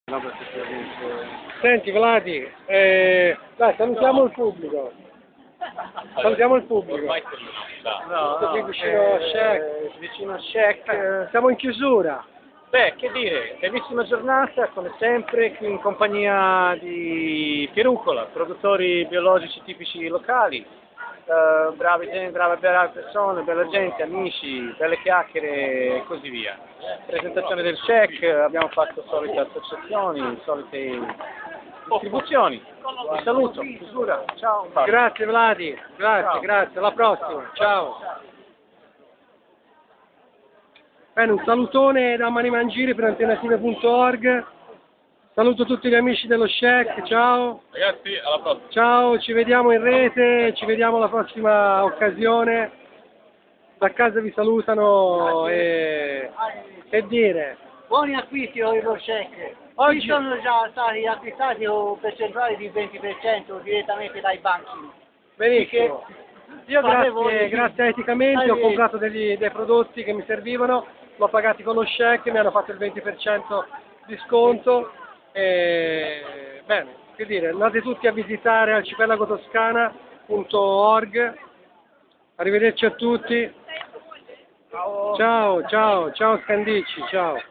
Senti Vladi, dai, salutiamo il pubblico. Salutiamo il pubblico. Qui vicino a Shek, siamo in chiusura. Beh, che dire, bellissima giornata, come sempre, qui in compagnia di Pierucola, produttori biologici tipici locali, brave persone, bella gente, amici, belle chiacchiere e così via. Presentazione del check, abbiamo fatto solite associazioni, solite distribuzioni. Vi saluto, chiusura, ciao. Grazie Vladi, grazie, alla prossima, ciao. Bene, un salutone da Mani Mangiri per antenative.org. Saluto tutti gli amici dello Shack, ciao. Ragazzi, alla prossima. Ciao, ci vediamo in rete, ci vediamo alla prossima occasione. Da casa vi salutano e che dire. Buoni acquisti dello Shack. Oggi sono già stati acquistati con percentuali di 20% direttamente dai banchi. Benissimo. Io grazie a Eticamente ho comprato dei prodotti che mi servivano, l'ho pagati con lo Shack, mi hanno fatto il 20% di sconto. Bene, che dire, andate tutti a visitare arcipelagotoscana.org. Arrivederci a tutti. Ciao Scandici, ciao.